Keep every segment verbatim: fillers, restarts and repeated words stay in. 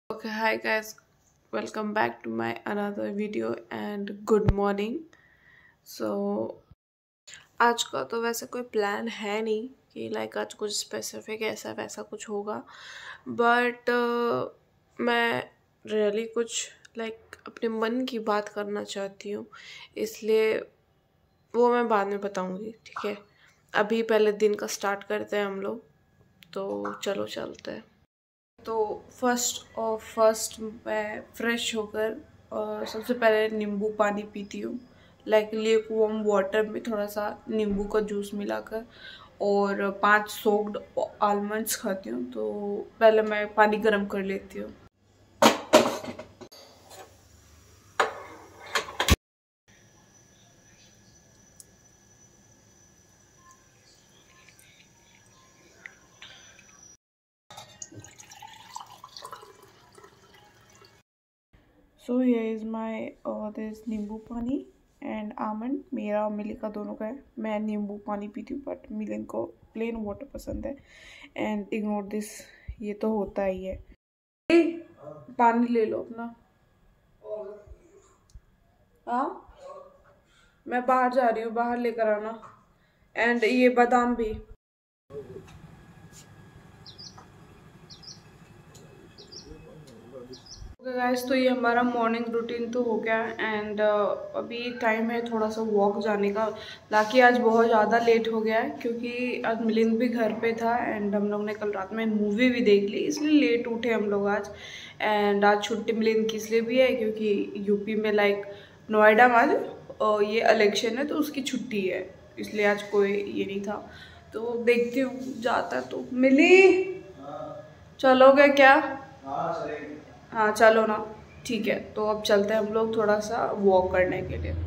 Okay, hi guys, welcome back to my another video and good morning. So आज का तो वैसे कोई प्लान है नहीं कि लाइक आज कुछ स्पेसिफिक ऐसा वैसा कुछ होगा, बट uh, मैं रियली कुछ लाइक अपने मन की बात करना चाहती हूँ, इसलिए वो मैं बाद में बताऊँगी। ठीक है, अभी पहले दिन का स्टार्ट करते हैं हम लोग, तो चलो चलते हैं। तो फर्स्ट और फर्स्ट मैं फ्रेश होकर और सबसे पहले नींबू पानी पीती हूँ, लाइक लेक वार्म वाटर में थोड़ा सा नींबू का जूस मिलाकर, और पांच सोक्ड आलमंड्स खाती हूँ। तो पहले मैं पानी गर्म कर लेती हूँ। So here is my this nimbu pani and almond. मेरा और मिली का दोनों का है। मैं नींबू पानी पीती हूँ, बट मिलन को प्लेन वाटर पसंद है। एंड इग्नोर दिस, ये तो होता ही है। ए, पानी ले लो अपना। हाँ, मैं बाहर जा रही हूँ, बाहर लेकर आना। एंड ये बादाम भी। ओके गाइस, तो ये हमारा मॉर्निंग रूटीन तो हो गया। एंड uh, अभी टाइम है थोड़ा सा वॉक जाने का। लाकि आज बहुत ज़्यादा लेट हो गया है क्योंकि आज मिलिंद भी घर पे था एंड हम लोग ने कल रात में मूवी भी देख ली, इसलिए लेट उठे हम लोग आज। एंड आज छुट्टी मिलिंद की इसलिए भी है क्योंकि यूपी में लाइक नोएडा में आज uh, ये इलेक्शन है, तो उसकी छुट्टी है, इसलिए आज कोई ये नहीं था। तो देखती हूँ, जाता तो। मिली चलोगे क्या? हाँ चलो ना, ठीक है। तो अब चलते हैं हम लोग थोड़ा सा वॉक करने के लिए।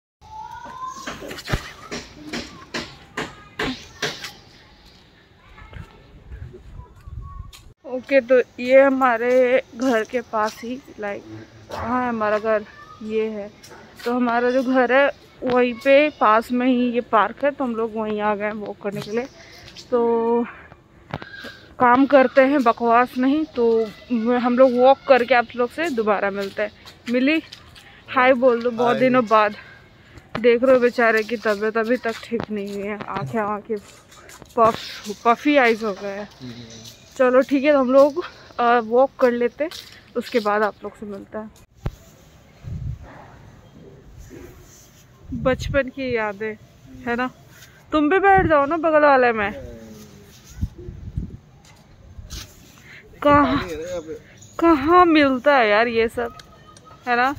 ओके okay, तो ये हमारे घर के पास ही, लाइक कहाँ है हमारा घर, ये है। तो हमारा जो घर है वहीं पे पास में ही ये पार्क है, तो हम लोग वहीं आ गए वॉक करने के लिए। तो काम करते हैं, बकवास नहीं। तो हम लोग वॉक करके आप लोग से दोबारा मिलते हैं। मिली हाय बोल दो, बहुत दिनों बाद। देख रहे हो बेचारे की तबीयत अभी तक ठीक नहीं हुई है, आंखें आंखें पफ पफी आइज हो गए हैं। चलो ठीक है, तो हम लोग वॉक कर लेते, उसके बाद आप लोग से मिलता है। बचपन की यादें है ना। तुम भी बैठ जाओ ना बगल वाले में। कहाँ कहाँ मिलता है यार ये सब, है ना।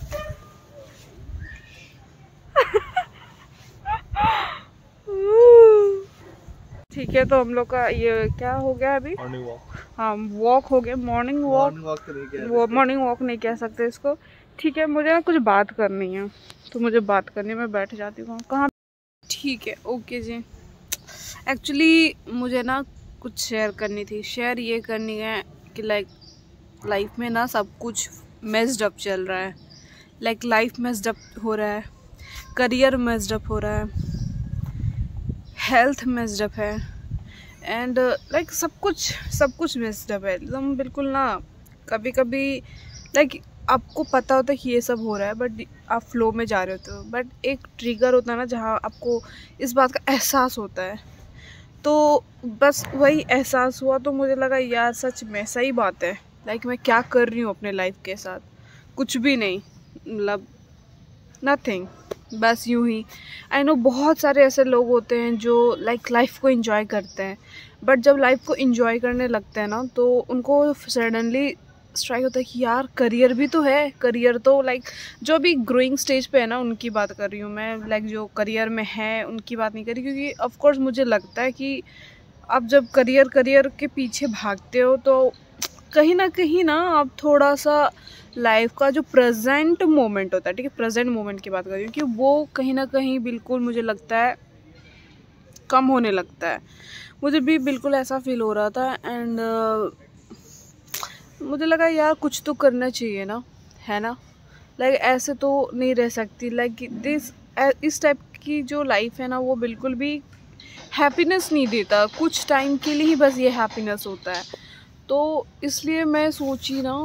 ठीक है, तो हम लोग का ये क्या हो गया अभी, मॉर्निंग वॉक। हाँ वॉक हो गया, मॉर्निंग वॉक। वो मॉर्निंग वॉक नहीं कह सकते इसको। ठीक है, मुझे ना कुछ बात करनी है, तो मुझे बात करनी, मैं बैठ जाती हूँ। कहाँ? ठीक है, ओके जी। एक्चुअली मुझे ना कुछ शेयर करनी थी। शेयर ये करनी है कि लाइक लाइफ में ना सब कुछ मेस्ड अप चल रहा है। लाइक लाइफ मेस्ड अप हो रहा है, करियर मेस्ड अप हो रहा है, हेल्थ मेस्ड अप है, एंड लाइक सब कुछ सब कुछ मेस्ड अप है एकदम बिल्कुल ना। कभी कभी लाइक आपको पता होता है कि ये सब हो रहा है, बट आप फ्लो में जा रहे होते हो। बट एक ट्रिगर होता है ना जहाँ आपको इस बात का एहसास होता है। तो बस वही एहसास हुआ, तो मुझे लगा यार सच में सही बात है। लाइक मैं क्या कर रही हूँ अपने लाइफ के साथ, कुछ भी नहीं, मतलब नथिंग, बस यूं ही। आई नो बहुत सारे ऐसे लोग होते हैं जो लाइक लाइफ को एंजॉय करते हैं, बट जब लाइफ को एंजॉय करने लगते हैं ना, तो उनको सडनली स्ट्राइक होता है कि यार करियर भी तो है। करियर तो लाइक जो भी ग्रोइंग स्टेज पे है ना, उनकी बात कर रही हूँ मैं। लाइक जो करियर में है उनकी बात नहीं कर रही, क्योंकि ऑफ कोर्स मुझे लगता है कि आप जब करियर करियर के पीछे भागते हो, तो कहीं ना कहीं ना आप थोड़ा सा लाइफ का जो प्रेजेंट मोमेंट होता है, ठीक है, प्रेजेंट मोमेंट की बात कर रही हूँ, कि वो कहीं ना कहीं बिल्कुल मुझे लगता है कम होने लगता है। मुझे भी बिल्कुल ऐसा फील हो रहा था। एंड uh, मुझे लगा यार कुछ तो करना चाहिए ना, है ना। लाइक ऐसे तो नहीं रह सकती। लाइक दिस इस टाइप की जो लाइफ है ना, वो बिल्कुल भी हैप्पीनेस नहीं देता। कुछ टाइम के लिए ही बस ये हैप्पीनेस होता है। तो इसलिए मैं सोची ना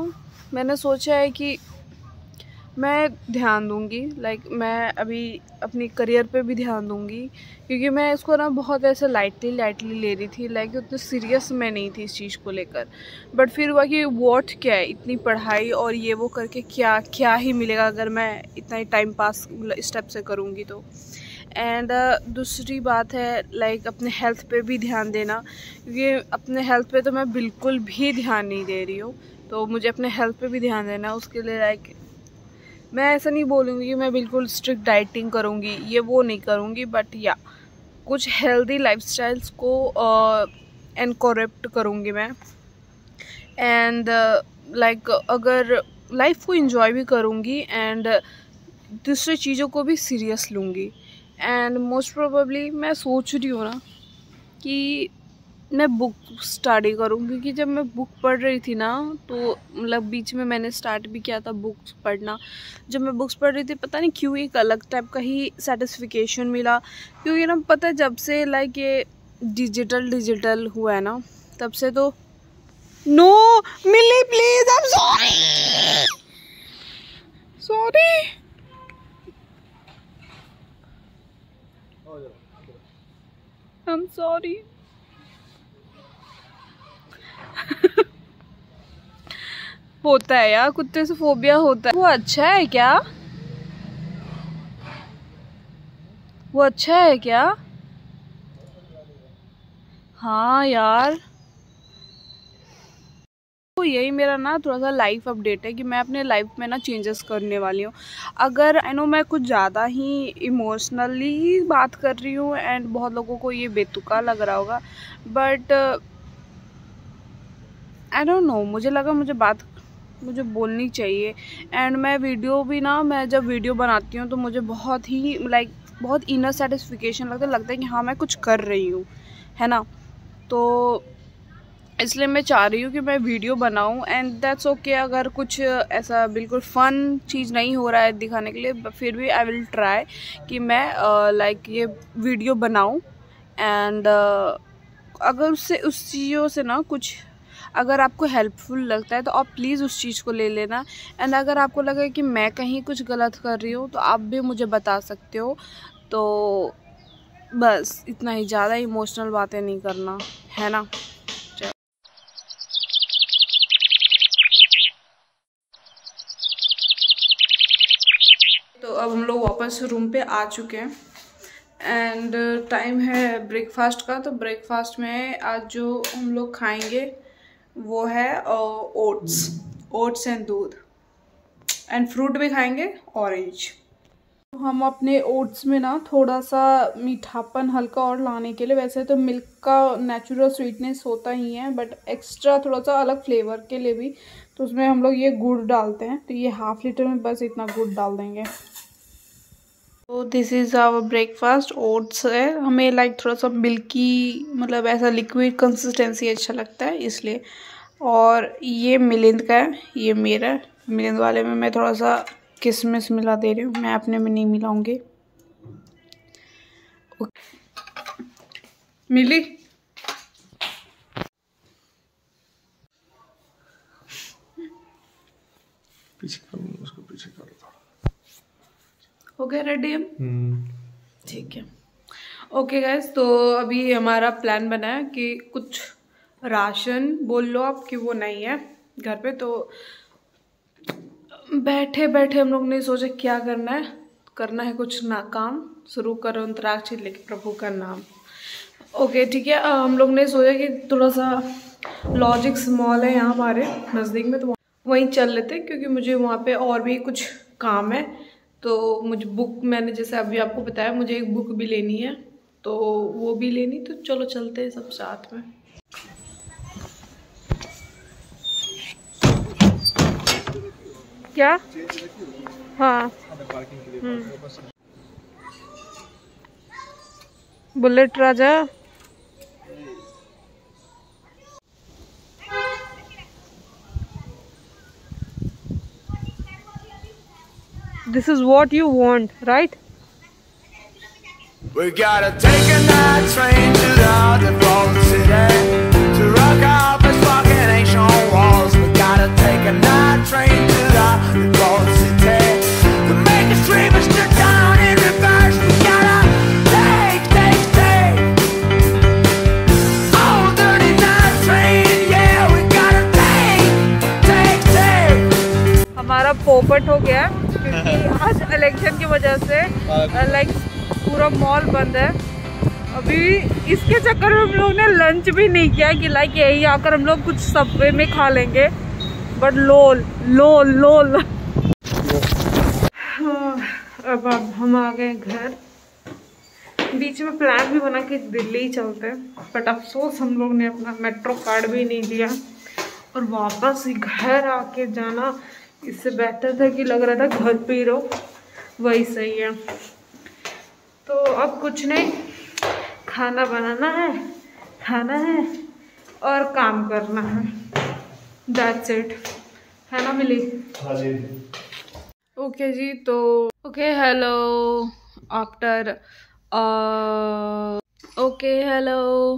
मैंने सोचा है कि मैं ध्यान दूंगी, लाइक मैं अभी अपनी करियर पे भी ध्यान दूंगी, क्योंकि मैं इसको ना बहुत ऐसे लाइटली लाइटली ले रही थी, लाइक उतनी सीरियस मैं नहीं थी इस चीज़ को लेकर। बट फिर हुआ कि व्हाट क्या है, इतनी पढ़ाई और ये वो करके क्या क्या ही मिलेगा अगर मैं इतना ही टाइम पास स्टेप से करूँगी तो। एंड uh, दूसरी बात है लाइक अपने हेल्थ पे भी ध्यान देना, क्योंकि अपने हेल्थ पे तो मैं बिल्कुल भी ध्यान नहीं दे रही हूँ, तो मुझे अपने हेल्थ पे भी ध्यान देना। उसके लिए लाइक मैं ऐसा नहीं बोलूँगी कि मैं बिल्कुल स्ट्रिक्ट डाइटिंग करूँगी, ये वो नहीं करूँगी, बट या कुछ हेल्दी लाइफस्टाइल्स को इनकॉर्पोरेट करूँगी मैं। एंड लाइक uh, like, अगर लाइफ को एंजॉय भी करूँगी एंड दूसरी चीज़ों को भी सीरियस लूँगी। एंड मोस्ट प्रोबेबली मैं सोच रही हूँ ना कि मैं बुक स्टडी करूँ, क्योंकि जब मैं बुक पढ़ रही थी ना तो मतलब बीच में मैंने स्टार्ट भी किया था बुक्स पढ़ना। जब मैं बुक्स पढ़ रही थी पता नहीं क्यों एक अलग टाइप का ही सेटिस्फिकेशन मिला, क्योंकि ना पता है जब से लाइक ये डिजिटल डिजिटल हुआ है ना तब से तो नो मिली please, I am sorry sorry I am sorry होता है यार, कुत्ते से फोबिया होता है। वो अच्छा है क्या? वो अच्छा है क्या? हाँ यार, तो यही मेरा ना थोड़ा सा लाइफ अपडेट है कि मैं अपने लाइफ में ना चेंजेस करने वाली हूँ। अगर आई नो मैं कुछ ज़्यादा ही इमोशनली बात कर रही हूँ एंड बहुत लोगों को ये बेतुका लग रहा होगा, बट आई डोंट नो, मुझे लगा मुझे बात मुझे बोलनी चाहिए। एंड मैं वीडियो भी ना, मैं जब वीडियो बनाती हूँ तो मुझे बहुत ही लाइक बहुत इनर सेटिस्फिकेशन लगता है लगता है कि हाँ मैं कुछ कर रही हूँ, है ना। तो इसलिए मैं चाह रही हूँ कि मैं वीडियो बनाऊँ एंड दैट्स ओके। अगर कुछ ऐसा बिल्कुल फ़न चीज़ नहीं हो रहा है दिखाने के लिए, फिर भी आई विल ट्राई कि मैं लाइक uh, like, ये वीडियो बनाऊँ। एंड uh, अगर उससे उस चीज़ों से ना कुछ अगर आपको हेल्पफुल लगता है तो आप प्लीज़ उस चीज़ को ले लेना। एंड अगर आपको लगे कि मैं कहीं कुछ गलत कर रही हूँ तो आप भी मुझे बता सकते हो। तो बस इतना ही, ज़्यादा इमोशनल बातें नहीं करना, है ना। तो अब हम लोग वापस रूम पे आ चुके हैं एंड टाइम है ब्रेकफास्ट का। तो ब्रेकफास्ट में आज जो हम लोग खाएंगे वो है ओट्स ओट्स एंड दूध एंड फ्रूट भी खाएंगे, ऑरेंज। तो हम अपने ओट्स में ना थोड़ा सा मीठापन हल्का और लाने के लिए, वैसे तो मिल्क का नेचुरल स्वीटनेस होता ही है, बट एक्स्ट्रा थोड़ा सा अलग फ्लेवर के लिए भी तो उसमें हम लोग ये गुड़ डालते हैं। तो ये हाफ लीटर में बस इतना गुड़ डाल देंगे। तो this is our breakfast. Oats है, हमें लाइक थोड़ा सा मिल्की मतलब ऐसा लिक्विड कंसिस्टेंसी अच्छा लगता है इसलिए। और ये मिलिंद का है, ये मेरा। मिलिंद वाले में मैं थोड़ा सा किशमिश मिला दे रही हूँ, मैं अपने में नहीं मिलाऊंगी। मिली पीछे कर, उसको पीछे कर। हो गया रेडी हम? ठीक है, ओके गाइस। तो अभी हमारा प्लान बना है कि कुछ राशन बोल लो आप कि वो नहीं है घर पे, तो बैठे बैठे हम लोग ने सोचा क्या करना है, करना है कुछ ना काम, शुरू करो अंतराक्षी लेके प्रभु का नाम। ओके ठीक है, हम लोग ने सोचा कि थोड़ा सा लॉजिक्स मॉल है यहाँ हमारे नज़दीक में, तो वहीं चल लेते, क्योंकि मुझे वहाँ पे और भी कुछ काम है। तो मुझे बुक, मैंने जैसे अभी आपको बताया मुझे एक बुक भी लेनी है, तो वो भी लेनी, तो चलो चलते हैं सब साथ में। क्या? हाँ bullet Raja. This is what you want, right? We gotta take a night train to the underground city to rock out this fucking ancient walls. We gotta take a night train. हमारा पोपट हो गया क्योंकि आज इलेक्शन की वजह से like पूरा मॉल बंद है। अभी इसके चक्कर में हम लोग ने लंच भी नहीं किया कि लाइक यही आकर हम लोग कुछ सबवे में खा लेंगे, बट लोल लोल लोल। अब अब हम आ गए घर। बीच में प्लान भी बना कि दिल्ली ही चलते हैं, बट अफसोस हम लोग ने अपना मेट्रो कार्ड भी नहीं दिया और वापस घर आके जाना इससे बेहतर था कि लग रहा था घर पे ही रहो, वही सही है। तो अब कुछ नहीं, खाना बनाना है, खाना है और काम करना है, दैट्स इट, है ना मिली? हाँ जी। ओके जी, तो okay hello after okay hello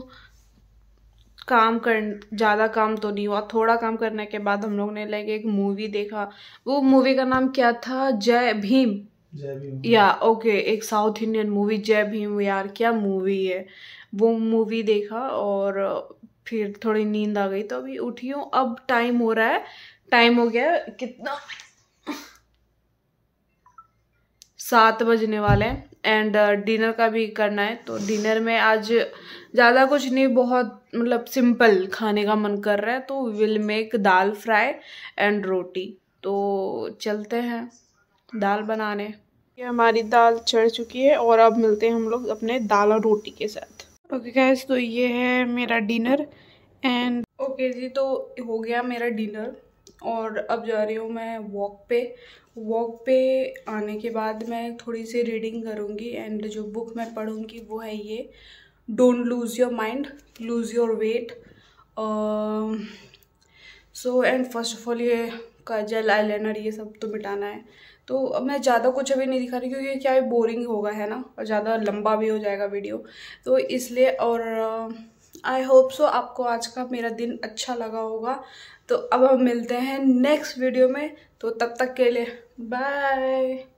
काम कर ज़्यादा काम तो नहीं हुआ, थोड़ा काम करने के बाद हम लोग ने लाइक एक मूवी देखा। वो मूवी का नाम क्या था? जय भीम। जय भीम या ओके, एक साउथ इंडियन मूवी जय भीम। यार क्या मूवी है वो। मूवी देखा और फिर थोड़ी नींद आ गई तो अभी उठी हूँ। अब टाइम हो रहा है, टाइम हो गया कितना, सात बजने वाले हैं एंड डिनर का भी करना है। तो डिनर में आज ज़्यादा कुछ नहीं, बहुत मतलब सिंपल खाने का मन कर रहा है, तो will make dal fry and roti. तो चलते हैं दाल बनाने। ये हमारी दाल चढ़ चुकी है और अब मिलते हैं हम लोग अपने दाल और रोटी के साथ। ओके गाइस, तो ये है मेरा डिनर एंड ओके जी, तो हो गया मेरा डिनर और अब जा रही हूँ मैं वॉक पे। वॉक पे आने के बाद मैं थोड़ी सी रीडिंग करूँगी एंड जो बुक मैं पढ़ूँगी वो है ये don't lose your mind, lose your weight. So and first of all ये काजल, आईलाइनर ये सब तो मिटाना है। तो अब मैं ज़्यादा कुछ अभी नहीं दिखा रही क्योंकि क्या बोरिंग होगा, है ना, और ज़्यादा लंबा भी हो जाएगा वीडियो, तो इसलिए। और आई होप सो आपको आज का मेरा दिन अच्छा लगा होगा। तो अब हम मिलते हैं नेक्स्ट वीडियो में, तो तब तक के लिए बाय।